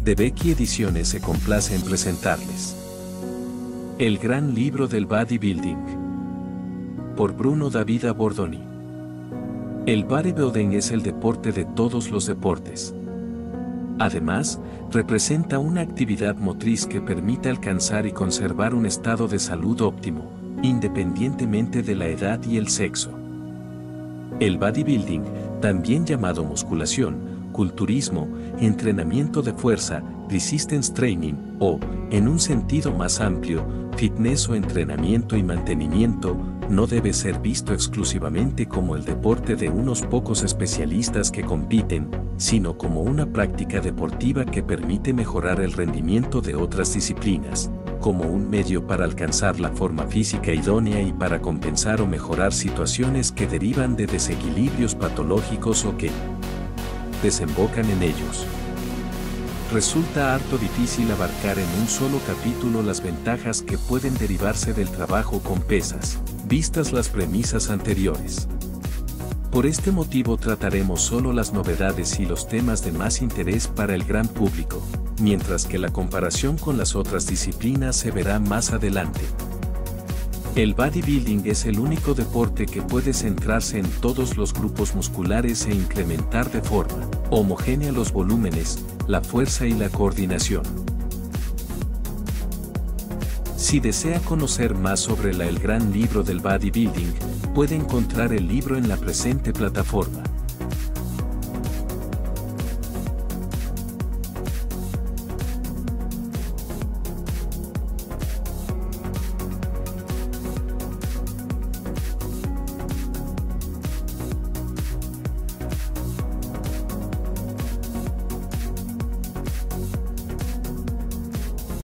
de Becky Ediciones se complace en presentarles El gran libro del bodybuilding por Bruno Davida Bordoni. El bodybuilding es el deporte de todos los deportes. Además, representa una actividad motriz que permite alcanzar y conservar un estado de salud óptimo, independientemente de la edad y el sexo. El bodybuilding, también llamado musculación, culturismo, entrenamiento de fuerza, resistance training o, en un sentido más amplio, fitness o entrenamiento y mantenimiento, no debe ser visto exclusivamente como el deporte de unos pocos especialistas que compiten, sino como una práctica deportiva que permite mejorar el rendimiento de otras disciplinas, como un medio para alcanzar la forma física idónea y para compensar o mejorar situaciones que derivan de desequilibrios patológicos o que desembocan en ellos. Resulta harto difícil abarcar en un solo capítulo las ventajas que pueden derivarse del trabajo con pesas, vistas las premisas anteriores. Por este motivo trataremos solo las novedades y los temas de más interés para el gran público, mientras que la comparación con las otras disciplinas se verá más adelante. El bodybuilding es el único deporte que puede centrarse en todos los grupos musculares e incrementar de forma homogénea los volúmenes, la fuerza y la coordinación. Si desea conocer más sobre el gran libro del bodybuilding, puede encontrar el libro en la presente plataforma.